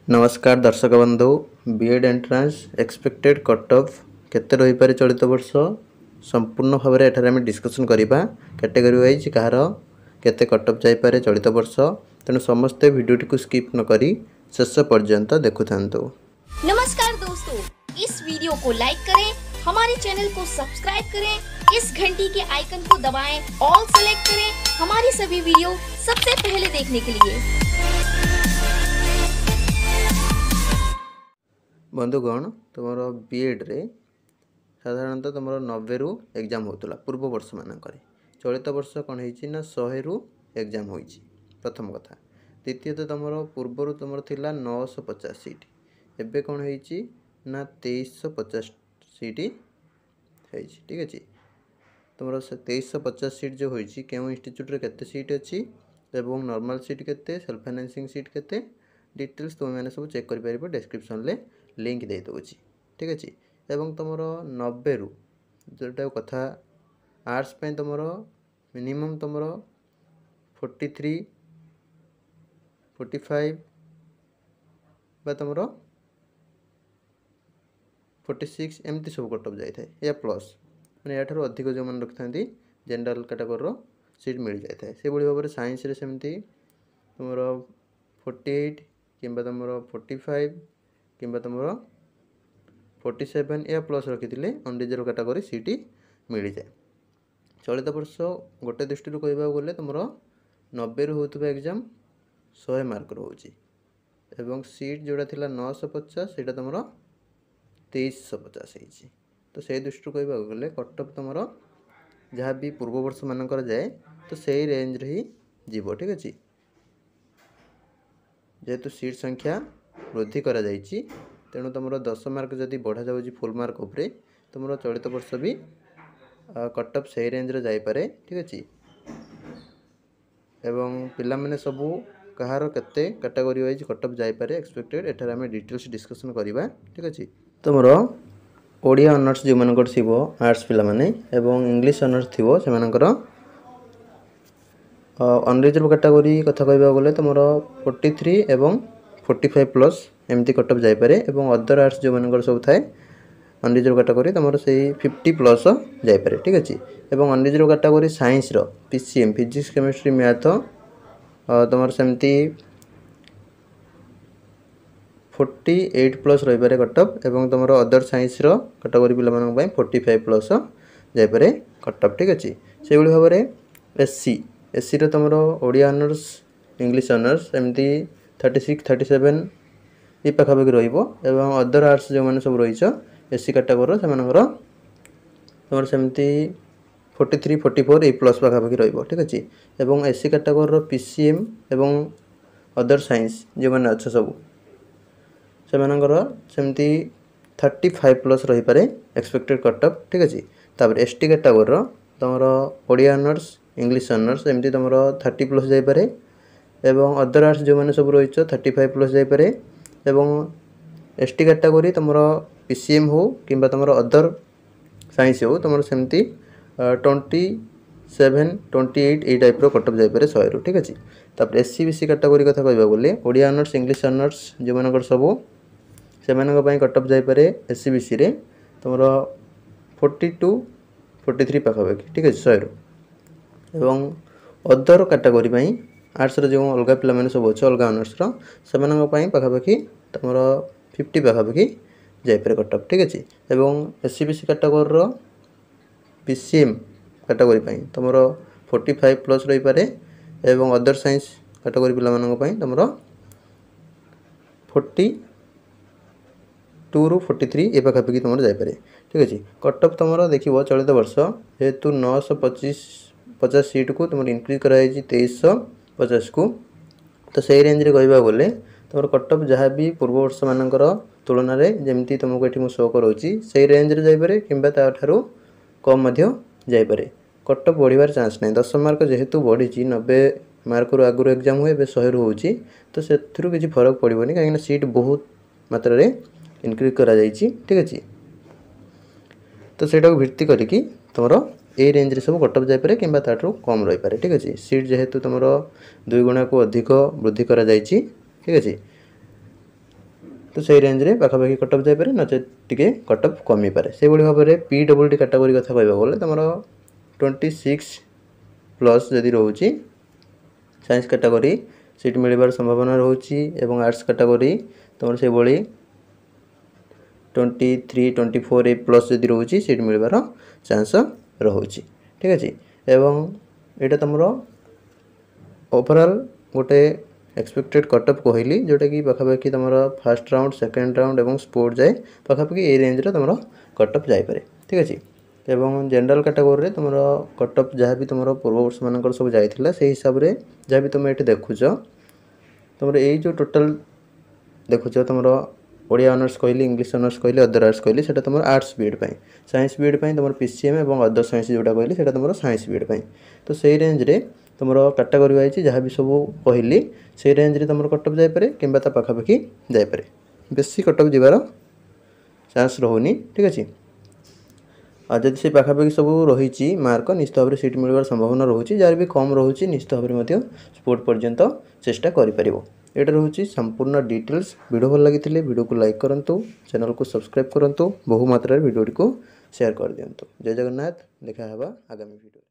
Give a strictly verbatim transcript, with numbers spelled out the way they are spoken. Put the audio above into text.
नमस्कार दर्शक बंधु BEd entrance expected cut off केते रही पारे चलित वर्ष संपूर्ण भाव में एठारे आमे डिस्कशन करिबा कैटेगरी वाइज कहार केते कट ऑफ जाई पारे चलित वर्ष तेणु समस्ते वीडियोटी को स्किप न करी शेष पर्यंत देखुथांतु। नमस्कार दोस्तों, इस वीडियो को लाइक करें, हमारे चैनल को सब्सक्राइब करें, इस घंटी के आइकन को दबाएं, ऑल सेलेक्ट करें हमारी सभी वीडियो सबसे पहले देखने के लिए। बंधुगण तुम बीएड रे साधारणतः तुम नब्बे रु एग्जाम होता पूर्व वर्ष मानक चलित वर्ष कौन हो शहे रु एग्जाम हो प्रथम कथा। द्वितीयतः तुम पूर्वर तुम थिला नौश पचास सीट एवं कौन हो तेईस पचास सीट है ठीक अच्छे। तुम तेईस पचास सीट जो होती क्यों इंस्टीट्यूट केते सीट अच्छी एवं नॉर्मल सीट केते सेल्फ फाइनेंसिंग सीट केते डिटेल्स तुम मैंने सब चेक कर डिस्क्रिप्शन ले लिंक दे दूँगी ठीक अच्छे। एवं तुम नब्बे रु जोटा कथा आर्ट्स पे तुम मिनिमम तुम फोर्टी थ्री फोर्टी फाइव बा तुम फोर्टी सिक्स एमती सब कट ऑफ जाए या प्लस मैंने या अधिक जो मैंने रखी था जनरल कैटेगोरी सीट मिल जाए से भाव में साइंस रे सेमती तुम फोर्टी एट कि तुम फोर्टी फाइव कि तुम फोर्टी सेवेन या प्लस रखी अनरिजर्व कैटेगोरी सीट मिल जाए। चलित वर्ष गोटे दृष्टि कहवा गले तुम नब्बे रु होता एग्जाम शहे मार्क रोचे सीट जोड़ा थी नौश पचास से तुम तेईस पचास हो तो से दृष्टि कहवा गले कट ऑफ तुम जहाँ भी पूर्व वर्ष मानक जाए तो से रेंज रे ही जीव ठीक अच्छे। जेहेतु सीट संख्या वृद्धि करा जाइछि तेणु तुम दस मार्क जदि बढ़ा जाऊँ फुल मार्क उपरे तुम चलित वर्ष भी कट ऑफ से रेंज रे जाइपे ठीक अच्छे। एवं पिला माने सबू कहार केते कैटेगरी वाइज कट ऑफ जाइपे एक्सपेक्टेड एठार आम डिटेल्स डिस्कशन करवा ठीक अच्छे। तुम ओडिया ऑनर्स जो मानकर थी आर्ट्स पिला माने एवं इंग्लिश ऑनर्स थी से अनरिजर्व कैटेगरी कथा कहवा गले तुम फोर्टी थ्री एवं फोर्टी फाइव प्लस एमती कट ऑफ जाइपे एवं अदर आर्ट्स जो मानकर सब थाए अनरिजर्व कैटेगरी तुम से फिफ्टी प्लस जाइपे ठीक अच्छे। एवं अनरिजर्व कैटेगरी साइंस रो पीसीएम फिजिक्स केमिस्ट्री मैथ तुम सेमती फोर्टी एट प्लस रही कट ऑफ एवं तुम अदर साइंस रो कैटेगरी पिला फोर्टी फाइव प्लस जाइपे कट ऑफ ठीक अच्छे। से भाव में एससी एससी रो तुम ओडिया ऑनर्स इंग्लिश ऑनर्स एमती थर्टी सिक्स थर्टी सेवेन ये पाखापाखि रही अदर आर्ट्स जो मैंने सब रही एससी कैटेगोरी से तुम सेमती फोर्टी थ्री फोर्टी फोर ए प्लस पाखापाखि रही ठीक अच्छे। एवं एससी कैटेगोरी पीसीएम एवं अदर साइंस जो मैंने अच्छे सब से सेमती थर्टी फाइव प्लस रही पारे एक्सपेक्टेड कट ऑफ ठीक अच्छे। तापर एसटी कैटेगोरी तुम ओडिया ऑनर्स इंग्लिश ऑनर्स एमती तुम थर्टी प्लस जाइपे एवं अदर आर्ट्स जो मैंने सब रही थर्टी फाइव प्लस जाइपे एवं एसटी कैटेगोरी तुम पीसीएम हो कि तुम अदर साइंस हो तुम सेमती ट्वेंटी सेवेन ट्वेंटी एट ये टाइप कट ऑफ जाइपे शहे रु ठीक अच्छे। तापर एससी बीसी कैटेगोरी कथा कहवा गले ओडिया ऑनर्स इंग्लिश ऑनर्स जो मानकर सब से कट ऑफ जाइपे एससी बीसी रे तुम फोर्टी टू फोर्टी थ्री पाखापाखि ठीक अच्छे शहे रु एवं अदर कैटेगोरी आर्ट्स जो अलग पिला मैंने सब अच्छे अलग ऑनर्स से पाखापाखि तुम फिफ्टी पाखापाखि जाइपे कट ऑफ ठीक अच्छे। एवं SC BC category PCM category तुम फोर्टी फाइव प्लस रही पारे एवं अदर साइंस कैटेगोरी पिला तुम फोर्टी टू रु फोर्टी थ्री ये पाखापाखि तुम जाइपे ठीक अच्छे। कट ऑफ तुम देखो चलित वर्ष जेहेतु नौश पचीस पचास सीट को तुम इनक्रीज कराई तेईस पचास को तो से रेंज रे कहवा गले तुम कट ऑफ जहाँ भी पूर्व वर्ष मानकर तुलन में जमी तुमको ये शो करोची से रेंज रे जाइपे कि कम जाइपे कट ऑफ बढ़िबार चांस नहीं। दस मार्क जेहेतु बढ़ी नब्बे मार्क रु आगुरी एग्जाम हुए ए शहे रु होची तो से किसी फरक पड़ोनी कहीं सीट बहुत मात्रा रे इनक्रीज करा जाइछि ठीक अच्छे। तो सेटा को भित्ति करिकी तुम ए रेंज रे सब कट ऑफ जाइपे कि कम रही पारे ठीक अच्छे। सीट जेहेतु तुम दुई गुणा को अधिक वृद्धि करा जाइछि ठीक अच्छे। तो से रेंज रे पाखापाखि कट अफ जापे नचे टी कट अफ कमी पारे से भाव में पी डबल टी कैटेगरी कथा कहबा गले तुम ट्वेंटी सिक्स प्लस जदि रोचे साइंस कैटेगरी सीट मिलबार संभावना रोचे एवं आर्ट्स कैटेगरी तुम से भाई ट्वेंटी थ्री ट्वेंटी फोर ए प्लस जदि रोचे सीट मिलबार चांस रोचे ठीक अच्छे एवं यहाँ तुम ओवरऑल गोटे एक्सपेक्टेड कट अफ कहली जोटा कि पाखापाखि तुम फास्ट राउंड सेकेंड राउंड और स्पोर्ट जाए पाखापाखि ए रेंज रे तुम कट अफ जापे ठीक अच्छे एवं जनरल कैटेगरी तुम कट अफ जहाँ भी तुम पूर्व वर्ष मान सब जाइला से हिसाब से जहाँ भी तुम ये देखुच तुम ये जो टोटाल देखुच तुम ओडिया ऑनर्स कहली इंग्लिश ऑनर्स कहली अदर आर्ट्स कहली से तुम आर्ट्स बीएड साइंस बीएड तुम पीसीएम और अदर साइंस जोटा कहली से तुम साइंस बीएड तो से रेंज रे तुम कैटेगरी वाइज जहाँ भी सब कहली से रेंज रे तुम कट अफ जापे कि पाखापाखि जापे बेसी कट अफ जीवार चांस रोनी ठीक अच्छे आ जब से पाखापाखि सब रही मार्क निश्चित भाव में सीट मिलवार संभावना रोचे जार भी कम रोचे निश्चित भाव में स्पोर्ट पर्यंत चेष्टा करें यहाँ रोचे संपूर्ण डिटेल्स वीडियो भल लगी वीडियो को लाइक करूँ चैनल को सब्सक्राइब करूँ बहु मात्रा वीडियो को शेयर कर दिंतु जय जगन्नाथ देखा आगामी वीडियो।